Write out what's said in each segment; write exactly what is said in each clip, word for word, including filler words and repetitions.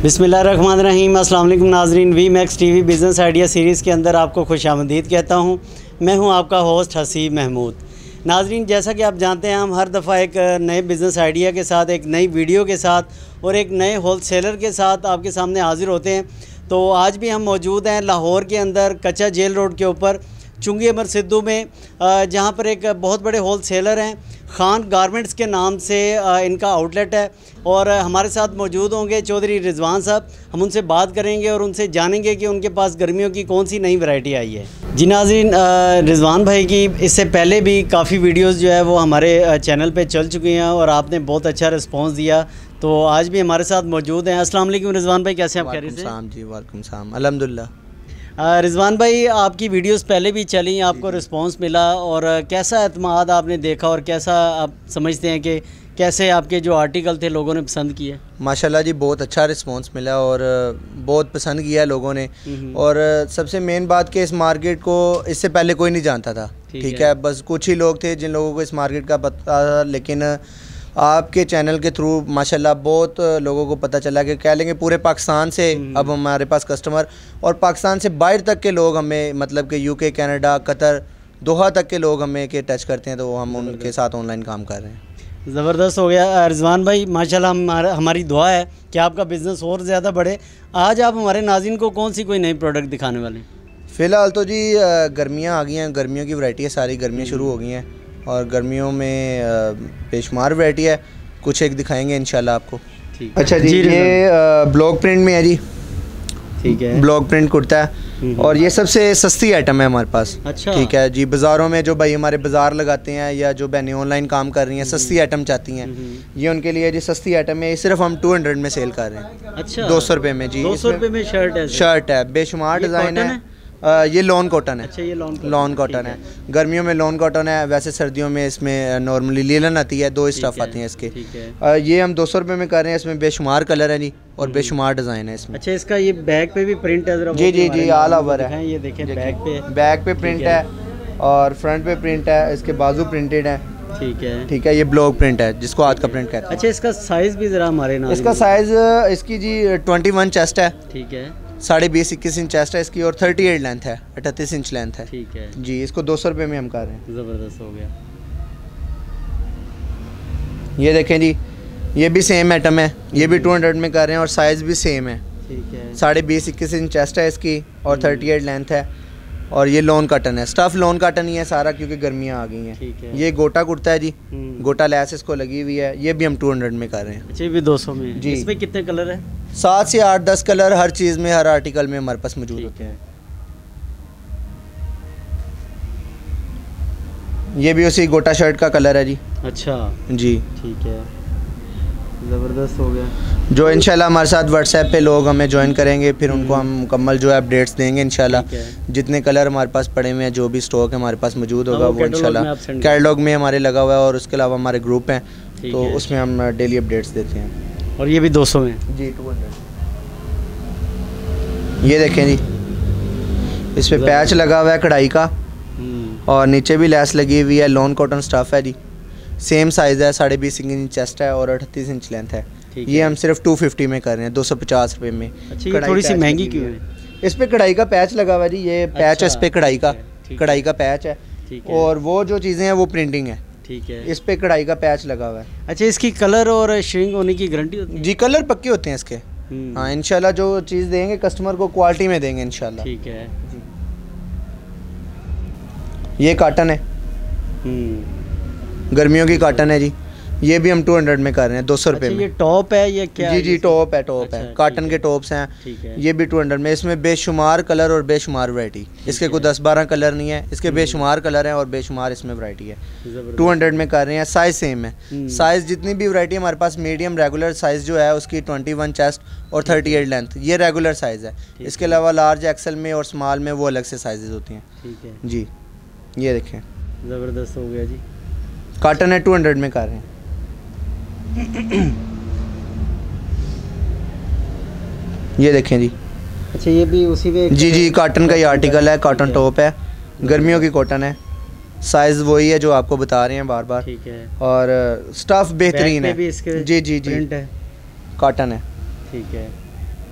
बिस्मिल्लाहिर्रहमानिर्रहीम। अस्सलाम वालेकुम नाज़रीन, V Max TV business idea series के अंदर आपको खुशामदीद कहता हूँ। मैं हूँ आपका होस्ट हसीब महमूद। नाज़रीन, जैसा कि आप जानते हैं, हम हर दफ़ा एक नए बिज़नेस आइडिया के साथ, एक नई वीडियो के साथ और एक नए होलसेलर के साथ आपके सामने हाज़िर होते हैं। तो आज भी हम मौजूद हैं लाहौर के अंदर कच्चा जेल रोड के ऊपर चुंगी अमर सिद्धू में, जहाँ पर एक बहुत बड़े होलसेलर हैं, खान गारमेंट्स के नाम से इनका आउटलेट है। और हमारे साथ मौजूद होंगे चौधरी रिजवान साहब। हम उनसे बात करेंगे और उनसे जानेंगे कि उनके पास गर्मियों की कौन सी नई वैरायटी आई है। जी नाज़रीन, रिजवान भाई की इससे पहले भी काफ़ी वीडियोस जो है वो हमारे चैनल पे चल चुकी हैं और आपने बहुत अच्छा रिस्पांस दिया, तो आज भी हमारे साथ मौजूद हैं। अस्सलाम वालेकुम रिजवान भाई, कैसे आप? खैरियत से? जी वालेकुम सलाम, अल्हम्दुलिल्लाह। रिजवान भाई, आपकी वीडियोस पहले भी चली, आपको रिस्पांस मिला और कैसा एतमाद आपने देखा और कैसा आप समझते हैं कि कैसे आपके जो आर्टिकल थे लोगों ने पसंद किए? माशाल्लाह जी, बहुत अच्छा रिस्पांस मिला और बहुत पसंद किया लोगों ने। और सबसे मेन बात कि इस मार्केट को इससे पहले कोई नहीं जानता था, ठीक है, बस कुछ ही लोग थे जिन लोगों को इस मार्केट का पता था। लेकिन आपके चैनल के थ्रू माशाल्लाह बहुत लोगों को पता चला कि कह लेंगे पूरे पाकिस्तान से अब हमारे पास कस्टमर, और पाकिस्तान से बाहर तक के लोग हमें, मतलब कि यूके, कनाडा, कतर, दोहा तक के लोग हमें के टच करते हैं, तो हम उनके साथ ऑनलाइन काम कर रहे हैं। ज़बरदस्त हो गया रिजवान भाई, माशाल्लाह। हमारा हमारी दुआ है कि आपका बिज़नेस और ज़्यादा बढ़े। आज आप हमारे नाज़रीन को कौन सी कोई नई प्रोडक्ट दिखाने वाले हैं? फ़िलहाल तो जी गर्मियाँ आ गई हैं, गर्मियों की वैरायटी है, सारी गर्मियाँ शुरू हो गई हैं और गर्मियों में बेशुमार वैरायटी है, कुछ एक दिखाएंगे इंशाल्लाह आपको। ठीक। अच्छा जी, जी ये ब्लॉक प्रिंट में है जी, ठीक है, ब्लॉक प्रिंट कुर्ता है और ये सबसे सस्ती आइटम है हमारे पास। अच्छा, ठीक है जी। बाज़ारों में जो भाई हमारे बाज़ार लगाते हैं या जो बहनें ऑनलाइन काम कर रही हैं, सस्ती आइटम चाहती हैं, ये उनके लिए जी सस्ती आइटम है। ये सिर्फ हम टू हंड्रेड में सेल कर रहे हैं। अच्छा, दो सौ रुपये में जी। दो सौ रुपये में शर्ट है? शर्ट है, बेशुमार डिज़ाइन है। आ, ये लॉन कॉटन है। अच्छा, ये लॉन लॉन कॉटन है। गर्मियों में लॉन कॉटन है, वैसे सर्दियों में इसमें नॉर्मली लीलन आती है, दो स्टफ़ आती हैं इसके। आ, ये हम दो सौ रुपये में कर रहे हैं। इसमें बेशुमार कलर है जी और बेशुमार डिज़ाइन है इसमें। अच्छा, इसका ये बैक पे भी प्रिंट है? जी जी जी, ऑल ओवर है। ये देखें, बैक पे बैक पे प्रिंट है और फ्रंट पे प्रिंट है, इसके बाजू प्रिंटेड है। ठीक है, ठीक है। ये ब्लॉक प्रिंट है जिसको हाथ का प्रिंट कहते हैं। अच्छा, इसका साइज़ भी ज़रा हमारे नाम? इसका साइज़ इसकी जी ट्वेंटी वन चेस्ट है, ठीक है, साढ़े बीस इक्कीस इंच चेस्ट है इसकी और थर्टी एट लेंथ है, अठतीस इंच लेंथ है। ठीक है जी। इसको दो सौ रुपये में हम कर रहे हैं। ज़बरदस्त हो गया। ये देखें जी, ये भी सेम आइटम है, ये भी टू हंड्रेड में कर रहे हैं और साइज़ भी सेम है। ठीक है, साढ़े बीस इक्कीस इंच चेस्ट है इसकी और थर्टी एट लेंथ है और ये लॉन कॉटन है, स्टफ़ लॉन कॉटन ही है सारा, क्योंकि गर्मियाँ आ गई हैं। ठीक है। ये गोटा कुर्ता है जी, गोटा लैस इसको लगी हुई है, ये भी हम टू हंड्रेड में कर रहे हैं। अच्छा, ये भी दो सौ में जी। इसमें कितने कलर है? सात से आठ दस कलर हर चीज़ में, हर आर्टिकल में हमारे पास मौजूद होते हैं। ये भी उसी गोटा शर्ट का कलर है जी। अच्छा जी, ठीक है, ज़बरदस्त हो गया। जो इंशाल्लाह हमारे साथ व्हाट्सएप पे लोग हमें ज्वाइन करेंगे, फिर उनको हम मुकम्मल जो है अपडेट्स देंगे इंशाल्लाह। जितने कलर हमारे पास पड़े हुए हैं, जो भी स्टॉक है हमारे पास मौजूद होगा, वो इंशाल्लाह कैटलॉग में हमारे लगा हुआ है और उसके अलावा हमारे ग्रुप हैं, तो उसमें हम डेली अपडेट्स देते हैं। और ये भी दो सौ में जी, टू हंड्रेड। ये देखें जी, इस पर पैच लगा हुआ है कढ़ाई का और नीचे भी लैस लगी हुई है, लॉन कॉटन स्टफ़ है जी, सेम साइज़ है, साढ़े बीस इंच चेस्ट है और अड़तीस इंच लेंथ है। ये हम सिर्फ टू फिफ्टी में कर रहे हैं, दो सौ पचास रुपये में। अच्छा, ये थोड़ी सी महंगी क्यों है? इस पर कढ़ाई का पैच लगा हुआ है जी, ये पैच अच्छा, है इस पर कढ़ाई का, कढ़ाई का पैच है और वो जो चीज़ें हैं वो प्रिंटिंग है। ठीक है, इस पे कढ़ाई का पैच लगा हुआ है। अच्छा, इसकी कलर और श्रिंक होने की गारंटी होती है? जी, कलर पक्के होते हैं इसके। हाँ, इंशाल्लाह जो चीज़ देंगे कस्टमर को क्वालिटी में देंगे इंशाल्लाह। ठीक है जी। ये कॉटन है, गर्मियों की कॉटन है जी, ये भी हम टू हंड्रेड में कर रहे हैं, दो सौ रुपये में। ये टॉप है ये क्या? जी जी, टॉप है, टॉप है, कॉटन के टॉप्स हैं। ठीक है, ये भी टू हंड्रेड में। इसमें बेशुमार कलर और बेशुमार वैरायटी, इसके कोई दस बारह कलर नहीं है, इसके बेशुमार कलर हैं और बेशुमार इसमें वैरायटी है। टू हंड्रेड में कर रहे हैं, साइज़ सेम है। साइज़ जितनी भी वैरायटी हमारे पास, मीडियम रेगुलर साइज़ जो है उसकी ट्वेंटी वन चेस्ट और थर्टी एट लेंथ, ये रेगुलर साइज़ है। इसके अलावा लार्ज एक्सल में और स्मॉल में वो अलग से साइजेज होती हैं। ठीक है जी, ये देखें, ज़बरदस्त हो गया जी। कॉटन है, टू हंड्रेड में कर रहे हैं। ये देखें जी। अच्छा, ये भी उसी पे? जी जी, कॉटन का ये आर्टिकल है, कॉटन टॉप है, गर्मियों की कॉटन है, साइज़ वही है जो आपको बता रहे हैं बार बार। ठीक है, और स्टफ़ बेहतरीन है। भी इसके जी जी जी, प्रिंट है, कॉटन है। ठीक है,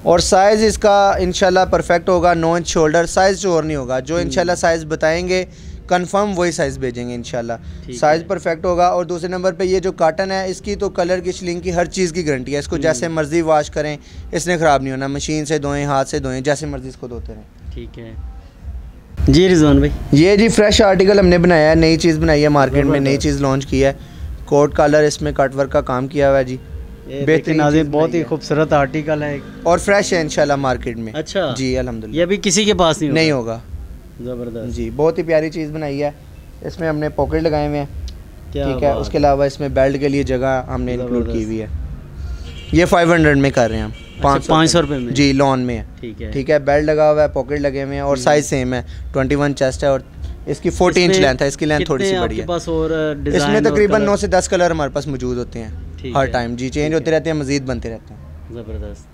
और साइज़ इसका इंशाल्लाह परफेक्ट होगा। नौ इंच शोल्डर, साइज़ चोर नहीं होगा। जो इंशाल्लाह साइज़ बताएंगे कंफर्म वही साइज़ भेजेंगे इंशाल्लाह। साइज़ परफेक्ट होगा। और दूसरे नंबर पे ये जो काटन है इसकी तो कलर की, शिलिंग की, हर चीज़ की गारंटी है। इसको जैसे मर्ज़ी वॉश करें इसने ख़राब नहीं होना। मशीन से धोएं, हाथ से धोएं, जैसे मर्ज़ी इसको धोते रहें। ठीक है जी रिजवान भाई। ये जी फ्रेश आर्टिकल हमने बनाया है, नई चीज़ बनाई है, मार्केट में नई चीज़ लॉन्च की है। कोट कॉलर इसमें कट वर्क का काम किया हुआ है जी। बेहतरीन, बहुत ही खूबसूरत आर्टिकल है और फ्रेश है इंशाल्लाह मार्केट में। अच्छा जी अल्हम्दुलिल्लाह। ये अभी किसी के पास नहीं नहीं होगा। ज़बरदस्त जी, बहुत ही प्यारी चीज़ बनाई है। इसमें हमने पॉकेट लगाए हुए हैं, ठीक है। उसके अलावा इसमें बेल्ट के लिए जगह हमने इंक्लूड की हुई है। ये फाइव हंड्रेड में कर रहे हैं हम, पाँच पाँच सौ रुपये में जी, लॉन में है। ठीक है ठीक है। बेल्ट लगा हुआ है, पॉकेट लगे हुए हैं और साइज़ सेम है। ट्वेंटी वन चेस्ट है और इसकी फोर्टी इंच लेंथ है। इसकी लेंथ थोड़ी सी बड़ी है। पास और इसमें तकरीबन नौ से दस कलर हमारे पास मौजूद होते हैं हर टाइम जी। चेंज होते रहते हैं, मज़ीद बनते रहते हैं। ज़बरदस्त।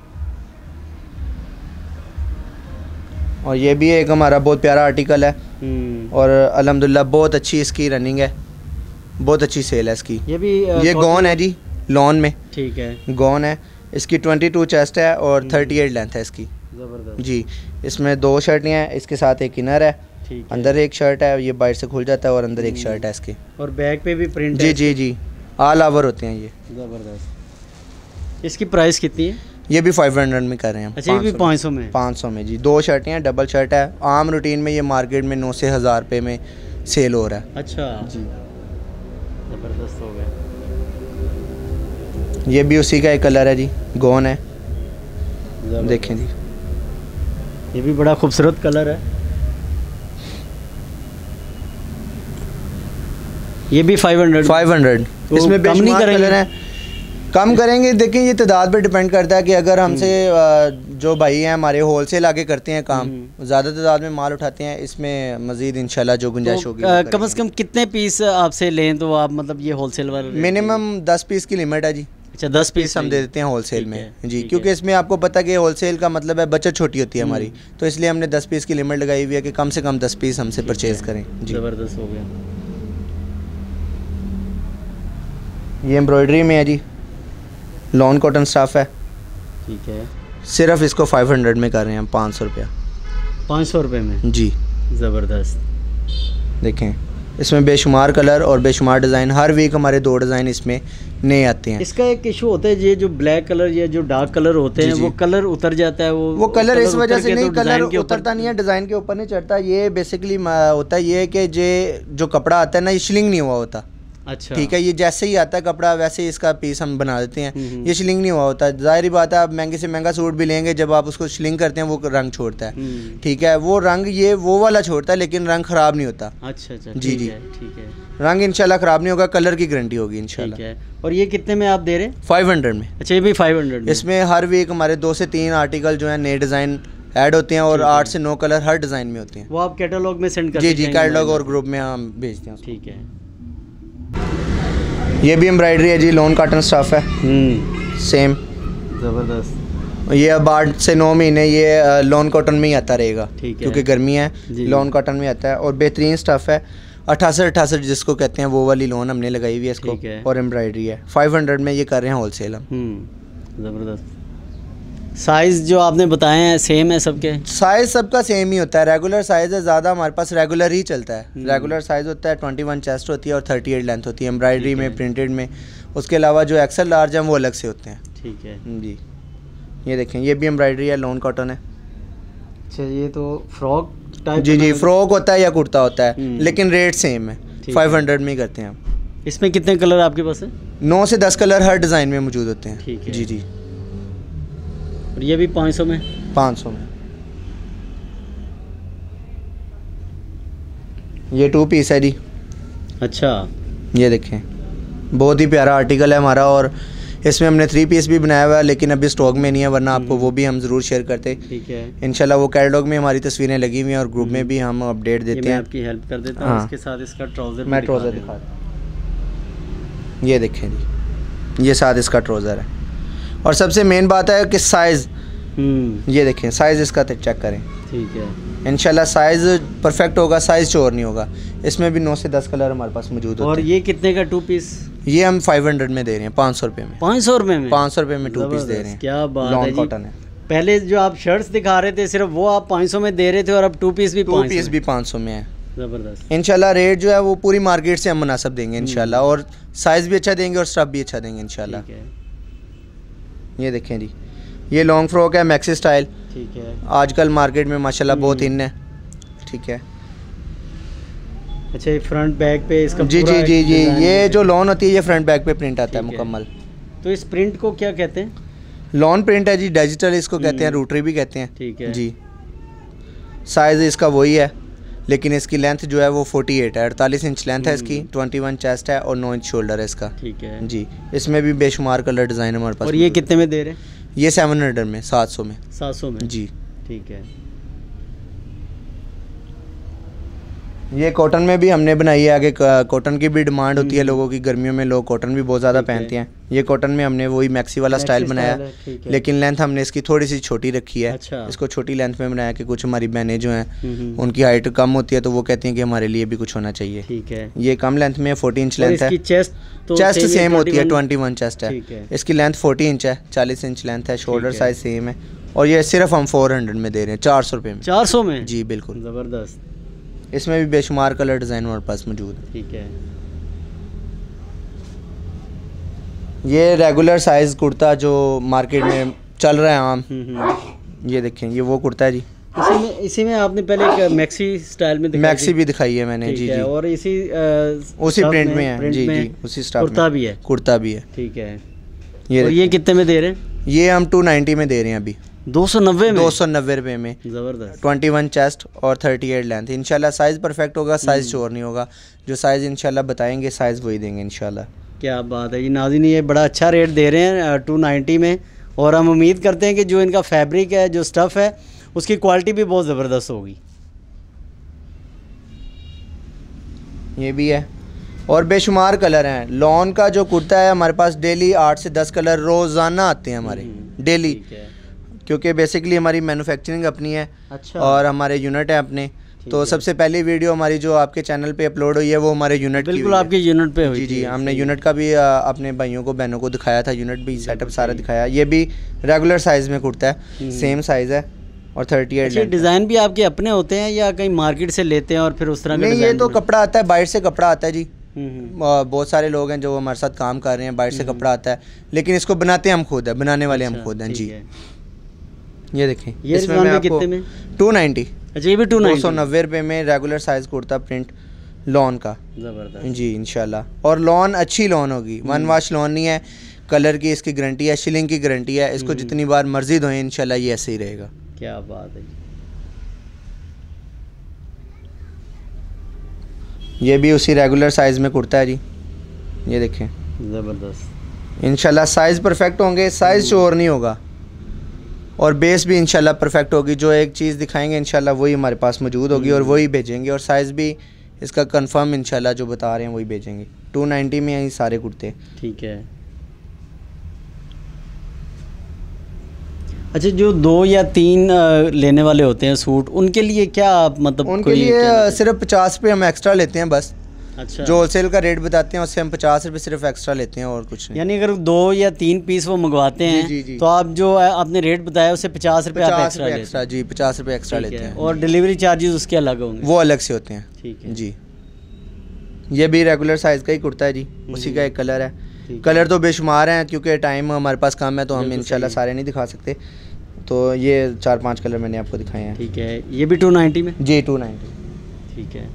और ये भी एक हमारा बहुत प्यारा आर्टिकल है और अल्हम्दुलिल्लाह बहुत अच्छी इसकी रनिंग है, बहुत अच्छी सेल है इसकी। ये भी ये गॉन है जी, लॉन में। ठीक है, गॉन है। इसकी ट्वेंटी टू चेस्ट है और थर्टी एट लेंथ है इसकी। ज़बरदस्त जी। इसमें दो शर्टें हैं, इसके साथ एक इनर है, है। अंदर एक शर्ट है, ये बाहर से खुल जाता है और अंदर एक शर्ट है इसकी। और बैक पे भी प्रिंट जी जी जी, ऑल ओवर होते हैं ये। ज़बरदस्त। इसकी प्राइस कितनी है? ये भी फाइव हंड्रेड में कर रहे हैं। अच्छा, ये भी पाँच सौ में? पाँच सौ में जी। दो शर्टें हैं, डबल शर्ट है। आम रूटीन में ये मार्केट में नौ से हज़ार रुपये में सेल हो रहा है। अच्छा जी, ज़बरदस्त हो गया। ये भी उसी का एक कलर है जी, गॉन है। देखें जी, ये भी बड़ा खूबसूरत कलर है। ये भी फाइव हंड्रेड फाइव हंड्रेड इसमें कम नहीं करेंगे? कलर है, कम करेंगे। देखिए ये तादाद पे डिपेंड करता है कि अगर हमसे जो भाई हैं हमारे होल सेल आगे करते हैं काम, ज़्यादा तादाद में माल उठाते हैं, इसमें मज़ीद इंशाल्लाह जो गुंजाइश होगी। तो कम से कम कितने पीस आपसे लें तो आप, मतलब ये होल सेल वाले? मिनिमम दस पीस की लिमिट है जी। अच्छा, दस पीस हम दे देते हैं होल सेल में जी, क्योंकि इसमें आपको पता कि होल सेल का मतलब है बचत छोटी होती है हमारी, तो इसलिए हमने दस पीस की लिमिट लगाई हुई है कि कम से कम दस पीस हमसे परचेज़ करें जी। ज़बरदस्त हो गया। ये एम्ब्रॉयडरी में है जी, लॉन कॉटन स्टाफ है। ठीक है। सिर्फ इसको फाइव हंड्रेड में कर रहे हैं हम, पाँच सौ रुपया। पाँच सौ रुपये में जी। ज़बरदस्त। देखें इसमें बेशुमार कलर और बेशुमार डिज़ाइन, हर वीक हमारे दो डिज़ाइन इसमें नए आते हैं। इसका एक इशू होता है, ये जो ब्लैक कलर या जो डार्क कलर होते हैं वो कलर उतर जाता है। वो वो कलर इस वजह से नहीं, कलर उतरता नहीं है, डिज़ाइन के ऊपर नहीं चढ़ता। ये बेसिकली होता है ये कि जे जो कपड़ा आता है ना, ये शिलिंग नहीं हुआ होता। अच्छा, ठीक है। ये जैसे ही आता है कपड़ा वैसे ही इसका पीस हम बना देते हैं। ये शिलिंग नहीं हुआ होता। ज़ाहिर बात है, आप महंगे से महंगा सूट भी लेंगे, जब आप उसको शिलिंग करते हैं वो रंग छोड़ता है। ठीक है, वो रंग ये वो वाला छोड़ता है, लेकिन रंग ख़राब नहीं होता। अच्छा अच्छा, जी जी, ठीक है। रंग इंशाल्लाह ख़राब नहीं होगा, कलर की गारंटी होगी इंशाल्लाह। ठीक है। और ये कितने में आप दे रहे हैं? फाइव हंड्रेड में। अच्छा, ये भी फाइव हंड्रेड में। इसमें हर वीक हमारे दो से तीन आर्टिकल जो है नए डिज़ाइन ऐड होते हैं और आठ से नौ कलर हर डिज़ाइन में होते हैं। वो आप कैटलॉग में सेंड कर? जी जी, कैटलॉग और ग्रुप में हम भेजते हैं। ठीक है। ये भी एम्ब्रॉयडरी है जी, लॉन कॉटन स्टफ है। सेम ज़बरदस्त। ये अब आठ से नौ महीने ये लॉन कॉटन में ही आता रहेगा, क्योंकि गर्मी है, लॉन कॉटन में आता है और बेहतरीन स्टफ़ है। अठासठ अठासठ जिसको कहते हैं वो वाली लोन हमने लगाई हुई है इसको, और एम्ब्रॉयडरी है। फाइव हंड्रेड में ये कर रहे हैं होल सेल हम। ज़बरदस्त। साइज़ जो आपने बताए हैं सेम है सबके? साइज़ सबका सेम ही होता है। रेगुलर साइज़ है, ज़्यादा हमारे पास रेगुलर ही चलता है। रेगुलर साइज़ होता है, ट्वेंटी वन चेस्ट होती है और थर्टी एट लेंथ होती है एम्ब्रॉयडरी में, प्रिंटेड में। उसके अलावा जो एक्सल लार्ज हैं वो अलग से होते हैं। ठीक है जी। ये देखें, ये भी एम्ब्रॉयडरी है, लॉन कॉटन है। अच्छा, ये तो फ्रॉक टाइप? जी जी, फ्रॉक होता है या कुर्ता होता है, लेकिन रेट सेम है। फाइव हंड्रेड में ही करते हैं हम। इसमें कितने कलर आपके पास है? नौ से दस कलर हर डिज़ाइन में मौजूद होते हैं। ठीक है। जी जी। और ये भी पाँच सौ में? पाँच सौ में। ये टू पीस है जी। अच्छा, ये देखें, बहुत ही प्यारा आर्टिकल है हमारा। और इसमें हमने थ्री पीस भी बनाया हुआ है, लेकिन अभी स्टॉक में नहीं है, वरना आपको वो भी हम ज़रूर शेयर करते। ठीक है। इंशाल्लाह वो कैटलॉग में हमारी तस्वीरें लगी हुई हैं और ग्रुप में भी हम अपडेट देते हैं। आपकी हेल्प कर देता हूँ। इसके साथ इसका ट्राउज़र मैं ट्राउज़र दिखा दूँ। ये देखें जी, ये साथ इसका ट्राउज़र है। और सबसे मेन बात है कि साइज़, ये देखें साइज़ इसका चेक करें। ठीक है। इंशाल्लाह साइज़ परफेक्ट होगा, साइज़ चोर नहीं होगा। इसमें भी नौ से दस कलर हमारे पास मौजूद होते हैं। और ये कितने का टू पीस? ये हम फाइव हंड्रेड में दे रहे हैं, पाँच सौ रुपये में। पाँच सौ रुपये में? पाँच सौ रुपये में टू पीस दे रहे हैं। क्या बात है, लॉन कॉटन है। पहले जो आप शर्ट्स दिखा रहे थे सिर्फ वो आप पाँच सौ में दे रहे थे और अब टू पीस भी टू पीस भी पाँच सौ में है। ज़बरदस्त। इंशाल्लाह रेट जो है वो पूरी मार्केट से हम मुनासिब देंगे इंशाल्लाह, और साइज़ भी अच्छा देंगे और स्टफ भी अच्छा देंगे इंशाल्लाह। ये देखें जी, ये लॉन्ग फ्रॉक है मैक्सी स्टाइल, ठीक है, आजकल मार्केट में माशाल्लाह बहुत इन है, ठीक है। अच्छा, ये फ्रंट बैक पे इसका जी जी जी जी ये जो लॉन होती है ये फ्रंट बैक पे प्रिंट आता है मुकम्मल। तो इस प्रिंट को क्या कहते हैं? लॉन प्रिंट है जी, डिजिटल इसको कहते हैं, रूटरी भी कहते हैं, ठीक है जी। साइज़ इसका वही है, लेकिन इसकी लेंथ जो है वो अड़तालीस है, अड़तालीस इंच लेंथ है इसकी, इक्कीस चेस्ट है और नौ इंच शोल्डर है इसका, ठीक है जी। इसमें भी बेशुमार कलर डिज़ाइन हमारे पास। और ये कितने में दे रहे हैं? ये सेवन हंड्रेड में, सात सौ में। सात सौ में, जी, ठीक है। ये कॉटन में भी हमने बनाई है, आगे कॉटन की भी डिमांड होती है लोगों की, गर्मियों में लोग कॉटन भी बहुत ज़्यादा पहनते हैं। ये कॉटन में हमने वही मैक्सी वाला स्टाइल बनाया, लेकिन लेंथ हमने इसकी थोड़ी सी छोटी रखी है। अच्छा। इसको छोटी लेंथ में बनाया कि कुछ हमारी बहनें जो हैं उनकी हाइट कम होती है, तो वो कहती हैं कि हमारे लिए भी कुछ होना चाहिए, ठीक है। ये कम लेंथ में फोर्टी इंच लेंथ है, चेस्ट तो चेस्ट सेम होती है, ट्वेंटी वन चेस्ट है, इसकी लेंथ फोर्टी इंच है, चालीस इंच लेंथ है, शोल्डर साइज सेम है, और ये सिर्फ हम फोर हंड्रेड में दे रहे हैं, चार सौ रुपये में। चार सौ में? जी बिल्कुल, ज़बरदस्त। इसमें भी बेशुमार कलर डिज़ाइन हमारे पास मौजूद है, ठीक है। ये रेगुलर साइज़ कुर्ता जो मार्केट में चल रहा है आम, ये देखें, ये वो कुर्ता है जी। इसी में इसी में आपने पहले एक मैक्सी स्टाइल में दिखाई, मैक्सी भी दिखाई है मैंने, जी जी, और इसी उसी प्रिंट में है, जी जी, उसी स्टाइल कुर्ता भी है, कुर्ता भी है, ठीक है। ये और ये कितने में दे रहे हैं? ये हम टू नाइन्टी में दे रहे हैं अभी, दो सौ नब्बे में, दो सौ नब्बे रुपये में। ज़बरदस्त। ट्वेंटी वन चेस्ट और थर्टी एट लेंथ, इंशाल्लाह साइज़ परफेक्ट होगा, साइज़ शोर नहीं होगा, जो साइज़ इंशाल्लाह बताएंगे साइज़ वही देंगे इंशाल्लाह। क्या बात है जी नाज़रीन, ये बड़ा अच्छा रेट दे रहे हैं टू नाइन्टी में, और हम उम्मीद करते हैं कि जो इनका फैब्रिक है, जो स्टफ़ है, उसकी क्वालिटी भी बहुत ज़बरदस्त होगी। ये भी है, और बेशुमार कलर हैं। लॉन का जो कुर्ता है हमारे पास डेली आठ से दस कलर रोज़ाना आते हैं हमारे, डेली, क्योंकि बेसिकली हमारी मैन्युफैक्चरिंग अपनी है। अच्छा। और हमारे यूनिट है अपने, तो सबसे पहली वीडियो हमारी जो आपके चैनल पे अपलोड हुई है वो हमारे यूनिट की, बिल्कुल आपके यूनिट पे हुई। जी जी, हमने यूनिट का भी अपने भाइयों को बहनों को दिखाया था, यूनिट भी सेटअप सारा दिखाया। ये भी रेगुलर साइज़ में कुर्ता है, सेम साइज़ है, और थर्टी एट। डिज़ाइन भी आपके अपने होते हैं या कहीं मार्केट से लेते हैं और फिर उस तरह? नहीं, ये तो कपड़ा आता है, बाहर से कपड़ा आता है जी। बहुत सारे लोग हैं जो हमारे साथ काम कर रहे हैं, बाहर से कपड़ा आता है, लेकिन इसको बनाते हम खुद है, बनाने वाले हम खुद हैं जी। ये देखें, ये इसमें मैं आपको कितने में? Two ninety. अच्छा, ये भी टू नाइन्टी, दो सौ नब्बे रुपये में regular size kurta print lawn का, ज़बरदस्त जी इंशाल्लाह। और लॉन अच्छी लॉन होगी, वन वाश लॉन नहीं है, कलर की इसकी गारंटी है, शिलिंग की गारंटी है, इसको जितनी बार मर्जी धोएं इंशाल्लाह ये ऐसे ही रहेगा। क्या बात है। ये भी उसी रेगुलर साइज़ में कुर्ता है जी, ये देखें, ज़बरदस्त। इंशाल्लाह साइज़ परफेक्ट होंगे, साइज़ शोर नहीं होगा, और बेस भी इंशाल्लाह परफेक्ट होगी। जो एक चीज़ दिखाएंगे इंशाल्लाह वही हमारे पास मौजूद होगी और वही भेजेंगे, और साइज़ भी इसका कंफर्म इंशाल्लाह जो बता रहे हैं वही भेजेंगे। टू नाइन्टी में ही सारे कुर्ते, ठीक है। अच्छा, जो दो या तीन लेने वाले होते हैं सूट, उनके लिए क्या मतलब? उनके लिए सिर्फ पचास रुपये हम एक्स्ट्रा लेते हैं बस। अच्छा। जो होलसेल का रेट बताते हैं उससे हम पचास रुपये सिर्फ एक्स्ट्रा लेते हैं और कुछ नहीं। यानी अगर दो या तीन पीस वो मंगवाते हैं, जी, जी, तो आप जो आपने रेट बताया उससे पचास रुपये एक्स्ट्रा एक्स्ट्रा जी, पचास रुपये एक्स्ट्रा लेते हैं, और डिलीवरी चार्जेस उसके अलग होंगे, वो अलग से होते हैं, ठीक है जी। ये भी रेगुलर साइज़ का ही कुर्ता है जी, उसी का एक कलर है। कलर तो बेशुमार हैं, क्योंकि टाइम हमारे पास कम है तो हम इंशाल्लाह सारे नहीं दिखा सकते, तो ये चार पांच कलर मैंने आपको दिखाए हैं, ठीक है। ये भी टू नाइन्टी में? जी, टू नाइन्टी, ठीक है।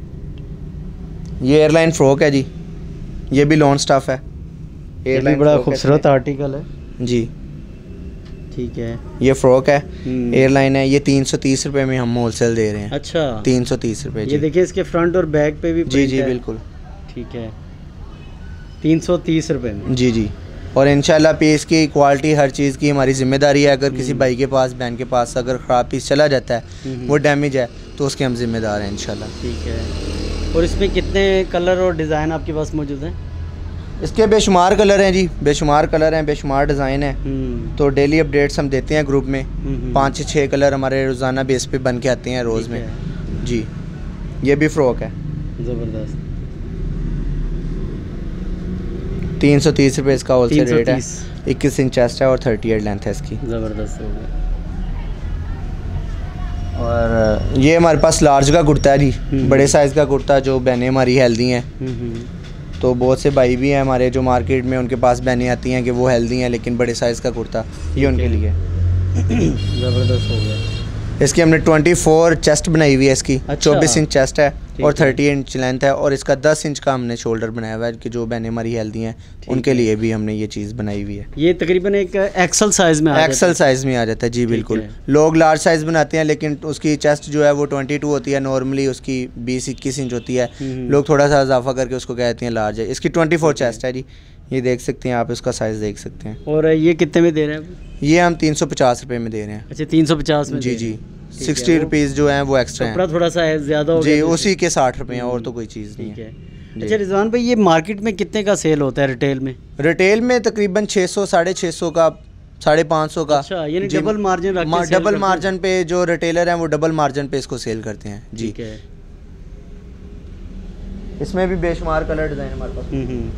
ये एयरलाइन फ्रॉक है जी, ये भी लॉन स्टफ है, एयरलाइन बड़ा खूबसूरत आर्टिकल है जी, ठीक है। ये फ्रॉक है, एयरलाइन है, ये तीन सौ तीस रुपये में हम होलसेल दे रहे हैं। अच्छा, तीन सौ तीस रुपये। ये देखिए इसके फ्रंट और बैक पे भी जी जी बिल्कुल, ठीक है, तीन सौ तीस रुपये में, जी जी। और इंशाल्लाह पीस की क्वालिटी हर चीज़ की हमारी जिम्मेदारी है। अगर किसी भाई के पास, बहन के पास अगर ख़राब पीस चला जाता है, वो डैमेज है, तो उसके हम जिम्मेदार हैं इंशाल्लाह, ठीक है। और इसमें कितने कलर और डिज़ाइन आपके पास मौजूद हैं? इसके बेशुमार कलर हैं जी, बेशुमार कलर हैं, बेशुमार डिज़ाइन है, तो डेली अपडेट्स हम देते हैं ग्रुप में, पाँच से छः कलर हमारे रोज़ाना बेस पे बन के आते हैं रोज़ में जी। ये भी फ्रॉक है, ज़बरदस्त, तीन सौ तीस रुपये इसका होलसेल रेट है, इक्कीस इंच चेस्ट है और थर्टी एट लेंथ है इसकी, ज़बरदस्त हो गया। और ये हमारे पास लार्ज का कुर्ता है जी, बड़े साइज़ का कुर्ता, जो बहनें हमारी हेल्दी हैं। तो बहुत से भाई भी हैं हमारे जो मार्केट में उनके पास बहनें आती हैं कि वो हेल्दी हैं लेकिन बड़े साइज़ का कुर्ता, ये उनके लिए ज़बरदस्त हो गया। इसकी हमने चौबीस चेस्ट बनाई हुई है इसकी। अच्छा। चौबीस इंच चेस्ट है और तीस इंच लेंथ है, और इसका दस इंच का हमने शोल्डर बनाया हुआ है कि जो बहनें हमारी हेल्दी हैं उनके लिए भी हमने ये चीज़ बनाई हुई है। ये तकरीबन एक एक्सल साइज़ में आ एक्सल साइज़ में आ जाता है जी, बिल्कुल। लोग लार्ज साइज़ बनाते हैं लेकिन उसकी चेस्ट जो है वो बाईस होती है, नॉर्मली उसकी बीस इक्कीस इंच होती है। लोग थोड़ा सा इजाफा करके उसको कहते हैं लार्ज है। इसकी चौबीस चेस्ट है जी, ये देख सकते हैं आप, इसका साइज़ देख सकते हैं। और ये कितने में दे रहे हैं? ये हम तीन सौ पचास रुपये में दे रहे हैं। अच्छा, तीन सौ पचास में? जी जी, सिक्सटी रुपीज़ जो हैं वो एक्स्ट्रा हैं। थोड़ा सा है ज़्यादा हो जी, उसी के साठ रुपये हैं, और तो कोई चीज़ नहीं है। अच्छा रिजवान भाई, ये मार्केट में कितने का सेल होता है रिटेल में? रिटेल में तकरीबन छः सौ साढ़े छः सौ का, साढ़े पाँच सौ का। अच्छा, यानी डबल मार्जिन रख के डबल मार्जिन पे जो रिटेलर हैं वो डबल मार्जिन पे इसको सेल करते हैं जी। इसमें भी बेशुमार कलर डिज़ाइन हमारे पास।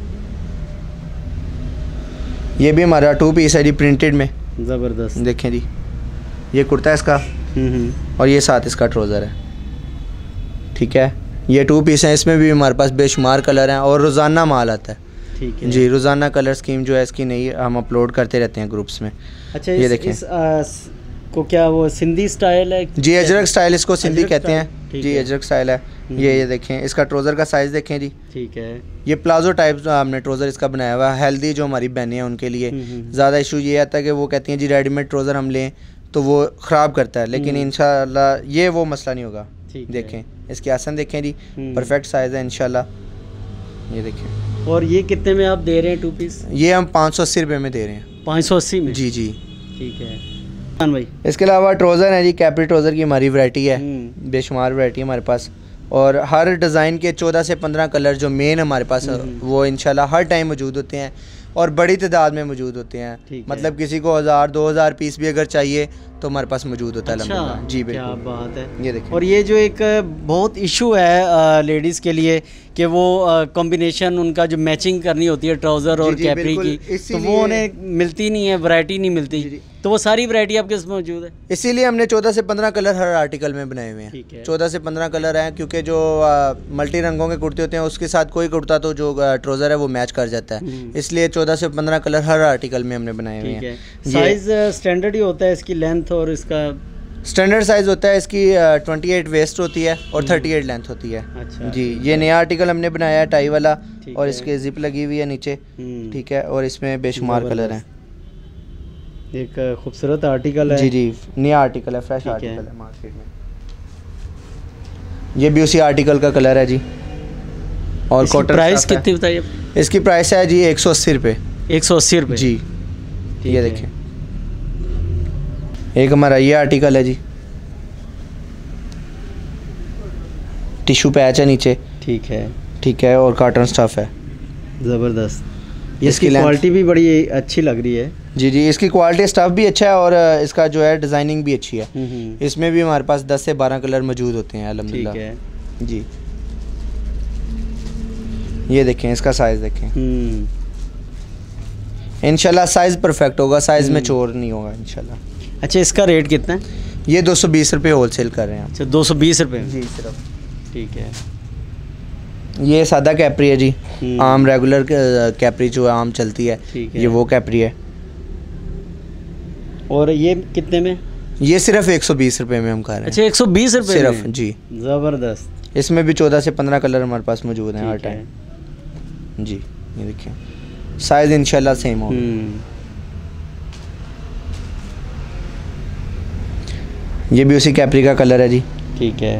ये भी हमारा टू पीस है जी, प्रिंटेड में। ज़बरदस्त, देखें जी, ये कुर्ता है इसका और ये साथ इसका ट्राउज़र है। ठीक है, ये टू पीस हैं, इसमें भी हमारे पास बेशुमार कलर हैं और रोज़ाना माल आता है। ठीक है जी, रोज़ाना कलर स्कीम जो है इसकी नई हम अपलोड करते रहते हैं ग्रुप्स में। अच्छा, ये देखें को क्या वो सिंधी स्टाइल है जी? अजरक स्टाइल इसको सिंधी कहते हैं जी, अजरक स्टाइल है ये। ये देखें, इसका ट्राउज़र का साइज़ देखें जी। ठीक है, ये प्लाजो टाइप हमने ट्राउज़र इसका बनाया हुआ है। हेल्दी जो हमारी बहनें हैं उनके लिए ज़्यादा इशू ये आता है कि वो कहती हैं जी रेडीमेड ट्राउज़र हम लें तो वो ख़राब करता है, लेकिन इंशाल्लाह ये वो मसला नहीं होगा। देखें इसके आसन देखें जी, परफेक्ट साइज़ है इंशाल्लाह। ये देखें। और ये कितने में आप दे रहे हैं टू पीस? ये हम पाँच सौ अस्सी रुपये में दे रहे हैं। पाँच सौ अस्सी में? जी जी, ठीक है भाई। इसके अलावा ट्राउज़र है जी, कैपरी ट्राउज़र की हमारी वैरायटी है, बेशुमार वैरायटी है हमारे पास। और हर डिज़ाइन के चौदह से पंद्रह कलर जो मेन हमारे पास वो इंशाल्लाह हर टाइम मौजूद होते हैं और बड़ी तादाद में मौजूद होते हैं। मतलब किसी को हज़ार दो हज़ार पीस भी अगर चाहिए तो हमारे पास मौजूद होता है। अच्छा, जी बिल्कुल, क्या बात है। ये देखिए, और ये जो एक बहुत इशू है लेडीज़ के लिए कि वो कॉम्बिनेशन उनका जो मैचिंग करनी होती है ट्राउज़र और कैपरी की, तो वो उन्हें मिलती नहीं है, वैरायटी नहीं मिलती। तो वो सारी वैरायटी आपके इसमें मौजूद है? इसीलिए हमने चौदह से पंद्रह कलर हर आर्टिकल में बनाए हुए हैं। चौदह से पंद्रह कलर हैं, क्योंकि जो मल्टी रंगों के कुर्ते होते हैं उसके साथ कोई कुर्ता तो जो ट्राउज़र है वो मैच कर जाता है, इसलिए चौदह से पंद्रह कलर हर आर्टिकल में हमने बनाए हुए हैं। साइज़ स्टैंडर्ड ही होता है इसकी, लेंथ और इसका स्टैंडर्ड साइज़ होता है इसकी अट्ठाईस वेस्ट होती है और अड़तीस लेंथ होती है। अच्छा, जी, ये नया आर्टिकल हमने बनाया है टाई वाला, और इसके जिप लगी हुई है नीचे। ठीक है, और इसमें बेशुमार कलर हैं। एक खूबसूरत आर्टिकल है। जी जी, नया आर्टिकल है, फ्रेश आर्टिकल है मार्केट में। ये भी उसी आर्टिकल का कलर है जी। और कॉटन प्राइस कितनी बताइए? इसकी प्राइस है जी एक सौ अस्सी रुपये। एक सौ अस्सी रुपये जी। ये देखें, एक हमारा ये आर्टिकल है जी, टिश्यू पैच है नीचे। ठीक है, ठीक है, और कॉटन स्टफ है। ज़बरदस्त, इसकी क्वालिटी भी बड़ी अच्छी लग रही है। जी जी, इसकी क्वालिटी स्टफ भी अच्छा है और इसका जो है डिज़ाइनिंग भी अच्छी है। इसमें भी हमारे पास दस से बारह कलर मौजूद होते हैं अल्हम्दुलिल्लाह। ठीक है जी। ये देखें, इसका साइज़ देखें, इंशाल्लाह साइज़ परफेक्ट होगा, साइज़ में चोर नहीं होगा इंशाल्लाह। अच्छा, इसका रेट कितना है? ये दो सौ बीस रुपये होल सेल कर रहे हैं। अच्छा, दो सौ बीस रुपये जी सिर्फ। ठीक है। ये सादा कैपरी है जी, आम रेगुलर कैपरी जो आम चलती है, है। ये वो कैपरी है। और ये कितने में? ये सिर्फ एक सौ बीस रुपये में हम कर रहे हैं। अच्छा, एक सौ बीस रुपये सिर्फ जी। ज़बरदस्त। इसमें भी चौदह से पंद्रह कलर हमारे पास मौजूद हैं हर टाइम जी। ये देखिए, साइज़ इंशाल्लाह सेम होगा। ये भी उसी कैपरी का कलर है जी। ठीक है,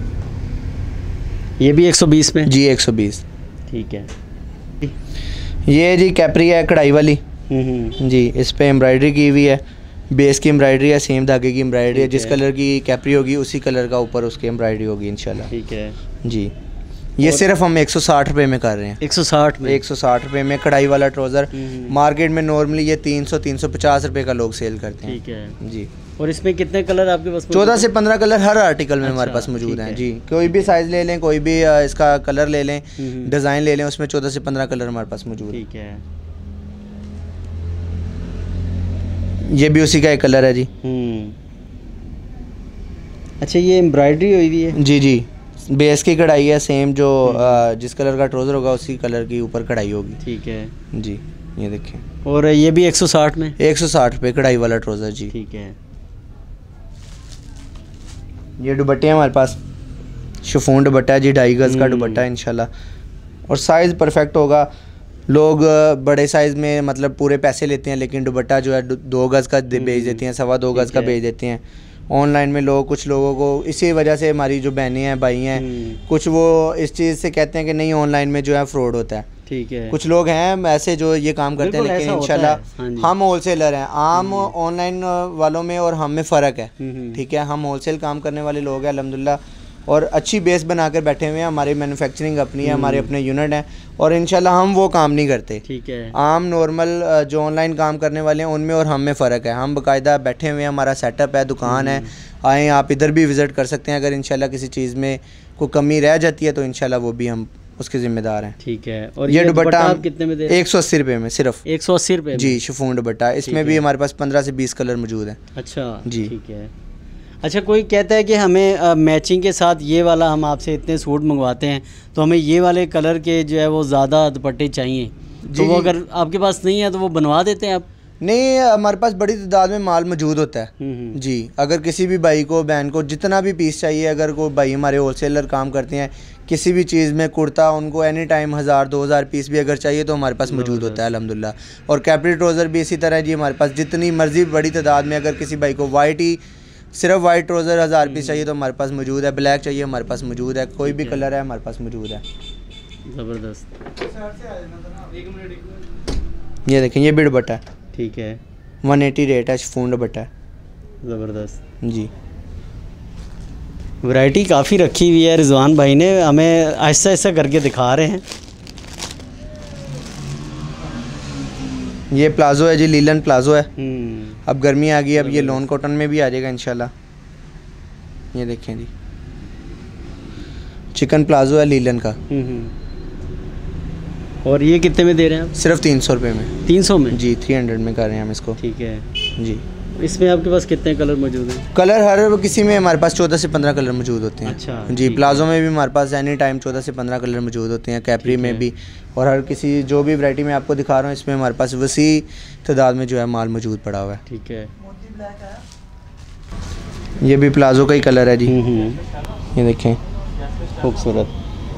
ये भी एक सौ बीस में? जी, एक सौ बीस। ठीक है। ये जी कैपरी है कढ़ाई वाली जी, इस पे एम्ब्रॉयडरी की हुई है, बेस की एम्ब्रॉयडरी है, सेम धागे की एम्ब्रॉयडरी है। जिस कलर की कैपरी होगी उसी कलर का ऊपर उसकी एम्ब्रॉयडरी होगी इंशाल्लाह। ठीक है जी। ये सिर्फ हम एक सौ साठ रुपये में कर रहे हैं। एक सौ साठ में? एक सौ साठ रुपये में कढ़ाई वाला ट्राउज़र। मार्केट में नॉर्मली ये तीन सौ तीन सौ पचास रुपये का लोग सेल करते हैं। ठीक है जी। और इसमें कितने कलर आपके पास? चौदह से पंद्रह कलर हर आर्टिकल में हमारे पास मौजूद हैं जी। कोई भी साइज़ ले लें, कोई भी इसका कलर ले लें, डिज़ाइन ले लें, उसमें चौदह से पंद्रह कलर हमारे पास मौजूद है। ठीक है। ये भी उसी का एक कलर है जी। अच्छा, ये एम्ब्रॉयडरी हुई हुई है? जी जी, बेस की कढ़ाई है सेम, जो आ, जिस कलर का ट्राउज़र होगा उसी कलर की ऊपर कढ़ाई होगी। ठीक है जी, ये देखें। और ये भी एक सौ साठ में? एक सौ साठ रुपये कढ़ाई वाला ट्राउज़र जी। ठीक है। ये दुपट्टे हैं हमारे पास, शिफॉन दुपट्टा है जी, ढाई गज़ का दुपट्टा है इंशाल्लाह, और साइज़ परफेक्ट होगा। लोग बड़े साइज़ में मतलब पूरे पैसे लेते हैं, लेकिन दुपट्टा जो है दो गज़ का भेज देते हैं, सवा दो गज़ का भेज देते हैं। ऑनलाइन में लोग, कुछ लोगों को इसी वजह से, हमारी जो बहनें हैं, भाई हैं, कुछ वो इस चीज़ से कहते हैं कि नहीं ऑनलाइन में जो है फ्रॉड होता है। ठीक है। कुछ लोग हैं ऐसे जो ये काम करते हैं, लेकिन इंशाल्लाह हम होलसेलर हैं। आम ऑनलाइन वालों में और हम में फ़र्क है। ठीक है, हम होलसेल काम करने वाले लोग हैं अल्हम्दुलिल्लाह, और अच्छी बेस बनाकर बैठे हुए हैं। हमारी मैन्युफैक्चरिंग अपनी है, हमारे अपने यूनिट हैं, और इंशाल्लाह हम वो काम नहीं करते। ठीक है। आम नॉर्मल जो ऑनलाइन काम करने वाले हैं उनमें और हम में फ़र्क है। हम बाकायदा बैठे हुए हैं, हमारा सेटअप है, दुकान है, आएँ आप इधर भी विज़िट कर सकते हैं। अगर इंशाल्लाह किसी चीज़ में कोई कमी रह जाती है तो इंशाल्लाह वो भी हम उसके ज़िम्मेदार हैं। ठीक है। और ये दुपट्टा आप कितने में दे रहे हैं? एक सौ अस्सी रुपये में सिर्फ। एक सौ अस्सी रुपये जी, शिफॉन दुपट्टा। इसमें भी हमारे पास पंद्रह से बीस कलर मौजूद हैं। अच्छा जी, ठीक है। अच्छा, कोई कहता है कि हमें आ, मैचिंग के साथ ये वाला, हम आपसे इतने सूट मंगवाते हैं तो हमें ये वाले कलर के जो है वो ज़्यादा दुपट्टे चाहिए, तो वो अगर आपके पास नहीं है तो वो बनवा देते हैं आप? नहीं, हमारे पास बड़ी तादाद में माल मौजूद होता है जी। अगर किसी भी भाई को, बहन को जितना भी पीस चाहिए, अगर कोई भाई हमारे होलसेलर काम करते हैं किसी भी चीज़ में, कुर्ता, उनको एनी टाइम हज़ार दो हज़ार पीस भी अगर चाहिए तो हमारे पास मौजूद होता है अल्हम्दुलिल्लाह। और कैपरी ट्राउज़र भी इसी तरह जी, हमारे पास जितनी मर्ज़ी बड़ी तादाद में, अगर किसी भाई को वाइट ही सिर्फ वाइट ट्राउज़र हज़ार पीस चाहिए तो हमारे पास मौजूद है, ब्लैक चाहिए हमारे पास मौजूद है, कोई भी कलर है हमारे पास मौजूद है। ज़बरदस्त। ये देखें, ये भी दुपट्टा है। ठीक है। वन एटी रेट है, शिफॉन दुपट्टा है। ज़बरदस्त जी, वैरायटी काफ़ी रखी हुई है रिजवान भाई ने, हमें आहिस्ता आहिस्ता करके दिखा रहे हैं। ये प्लाज़ो है जी, लीलन प्लाज़ो है। अब गर्मी आ गई, अब ये लॉन कॉटन में भी आ जाएगा इंशाल्लाह। ये देखें जी, चिकन प्लाज़ो है लीलन का। और ये कितने में दे रहे हैं आप? सिर्फ तीन सौ रुपये में। तीन सौ में जी, थ्री हंड्रेड में कर रहे हैं हम इसको। ठीक है जी। इसमें आपके पास कितने कलर मौजूद हैं? कलर हर किसी में हमारे पास चौदह से पंद्रह कलर मौजूद होते हैं। अच्छा जी, प्लाज़ो में भी हमारे पास एनी टाइम चौदह से पंद्रह कलर मौजूद होते हैं, कैपरी में भी, और हर किसी जो भी वैरायटी में आपको दिखा रहा हूँ इसमें हमारे पास वसी तादाद में जो है माल मौजूद पड़ा हुआ है। ठीक है। ये भी प्लाज़ो का ही कलर है जी, ये देखें, खूबसूरत।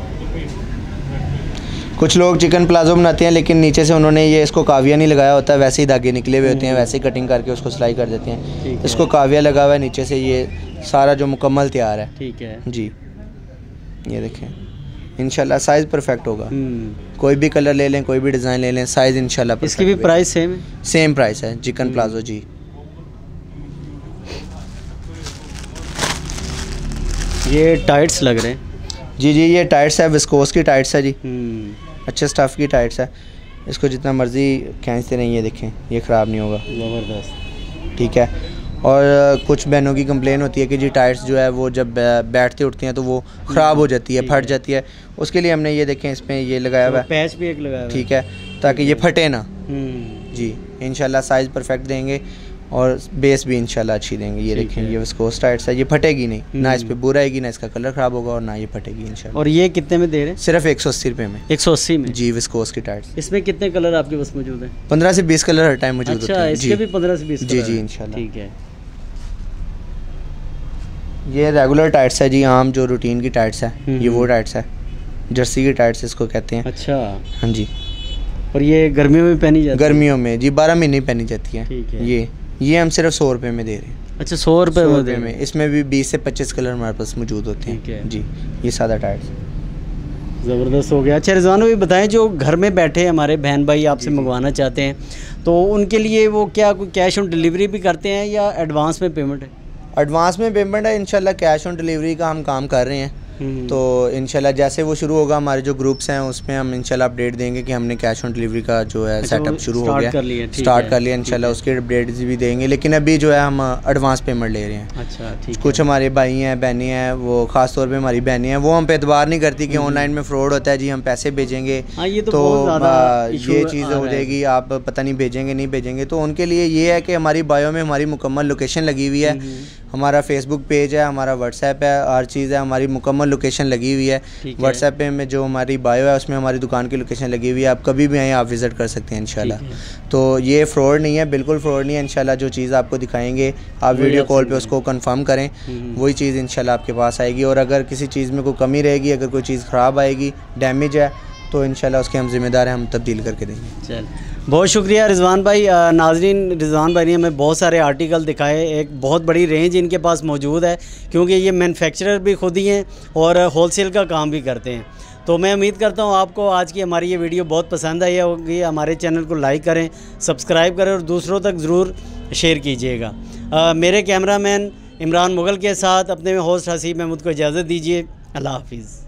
कुछ लोग चिकन प्लाज़ो बनाते हैं लेकिन नीचे से उन्होंने ये इसको काविया नहीं लगाया होता, वैसे ही धागे निकले हुए होते हैं, वैसे ही कटिंग करके उसको सिलाई कर देते हैं। इसको काविया लगा हुआ है नीचे से, ये सारा जो मुकम्मल तैयार है। ठीक है जी, ये देखें, इंशाल्लाह साइज़ परफेक्ट होगा। कोई भी कलर ले लें, कोई भी डिज़ाइन ले लें, साइज़ इंशाल्लाह। इसकी भी प्राइस सेम है? सेम प्राइस है, चिकन प्लाज़ो जी। ये टाइट्स लग रहे हैं जी जी, ये टाइट्स है, विस्कोस की टाइट्स है जी, अच्छे स्टफ़ की टाइट्स है। इसको जितना मर्ज़ी खींचते नहीं, ये देखें, ये ख़राब नहीं होगा। ज़बरदस्त। ठीक है। और कुछ बहनों की कंप्लेन होती है कि जी टाइट्स जो है वो जब बैठते उठती हैं तो वो ख़राब हो जाती है, फट जाती है। उसके लिए हमने ये देखें इसमें ये लगाया हुआ है, पैच भी एक लगाया हुआ है। ठीक है, ताकि ये फटे ना। जी, इंशाल्लाह साइज़ परफेक्ट देंगे और बेस भी इंशाल्लाह अच्छी देंगे। ये देखें, ये विस्कोस टाइट्स है, ये फटेगी नहीं, ना इस पे बुर आएगी, ना इसका कलर ख़राब होगा, और ना ये फटेगी इंशाल्लाह। और ये कितने में दे रहे हैं? सिर्फ एक सौ अस्सी रुपये में। एक सौ अस्सी में जी, विस्कोस की टाइट्स। इसमें कितने कलर आपके पास मौजूद हैं? पंद्रह से बीस कलर हर टाइम मौजूद होते हैं। अच्छा, इसके भी पंद्रह से बीस? जी जी, इंशाल्लाह। ठीक है। ये रेगुलर टाइट्स है जी, आम जो रूटीन की टाइट्स है, ये वो टाइट्स है, जर्सी की टाइट्स इसको कहते हैं। अच्छा, हाँ जी। और ये गर्मियों में पहनी जाती है? गर्मियों में जी, बारह महीने पहनी जाती है। ठीक है। ये ये हम सिर्फ सौ रुपये में दे रहे हैं। अच्छा, सौ रुपये में दे में। इसमें भी बीस से पच्चीस कलर हमारे पास मौजूद होते हैं। ठीक है जी, ये सादा टाइट्स। ज़बरदस्त हो गया। अच्छा रिजवान भाई बताएं, जो घर में बैठे हमारे बहन भाई आपसे मंगवाना चाहते हैं तो उनके लिए वो क्या कोई कैश ऑन डिलीवरी भी करते हैं या एडवांस में पेमेंट है? एडवांस में पेमेंट है, इंशाल्लाह कैश ऑन डिलीवरी का हम काम कर रहे हैं। तो इंशाल्लाह जैसे वो शुरू होगा, हमारे जो ग्रुप्स हैं उसमें हम इंशाल्लाह अपडेट देंगे कि हमने कैश ऑन डिलीवरी का जो है सेटअप शुरू हो गया, स्टार्ट कर लिया। इंशाल्लाह उसके अपडेट्स भी देंगे, लेकिन अभी जो है हम एडवांस पेमेंट ले रहे हैं। अच्छा, ठीक। कुछ हमारे भाई हैं, बहनें हैं, वो ख़ास तौर पे हमारी बहनें हैं, वो हम पे एतबार नहीं करती कि ऑनलाइन में फ्रॉड होता है जी, हम पैसे भेजेंगे तो ये चीज़ हो जाएगी, आप पता नहीं भेजेंगे नहीं भेजेंगे। तो उनके लिए ये है कि हमारी बायो में हमारी मुकम्मल लोकेशन लगी हुई है, हमारा फेसबुक पेज है, हमारा व्हाट्सएप है, हर चीज़ है, हमारी मुकम्मल लोकेशन लगी हुई है। व्हाट्सएप पे में जो हमारी बायो है उसमें हमारी दुकान की लोकेशन लगी हुई है, आप कभी भी आएँ, आप विज़िट कर सकते हैं इंशाल्लाह। तो ये फ्रॉड नहीं है, बिल्कुल फ्रॉड नहीं है। इंशाल्लाह जो चीज़ आपको दिखाएंगे आप वीडियो कॉल पे उसको कंफर्म करें, वही चीज़ इंशाल्लाह आपके पास आएगी। और अगर किसी चीज़ में कोई कमी रहेगी, अगर कोई चीज़ ख़राब आएगी, डैमेज है, तो इंशाल्लाह उसके हम ज़िम्मेदार हैं, हम तब्दील करके देंगे। चल, बहुत शुक्रिया रिजवान भाई। नाजरीन, रिजवान भाई ने हमें बहुत सारे आर्टिकल दिखाए, एक बहुत बड़ी रेंज इनके पास मौजूद है, क्योंकि ये मैन्युफैक्चरर भी खुद ही हैं और होलसेल का काम भी करते हैं। तो मैं उम्मीद करता हूँ आपको आज की हमारी ये वीडियो बहुत पसंद आई होगी। हमारे चैनल को लाइक करें, सब्सक्राइब करें और दूसरों तक ज़रूर शेयर कीजिएगा। मेरे कैमरामैन इमरान मुग़ल के साथ अपने होस्ट हसीब महमूद को इजाज़त दीजिए। अल्लाह हाफिज़।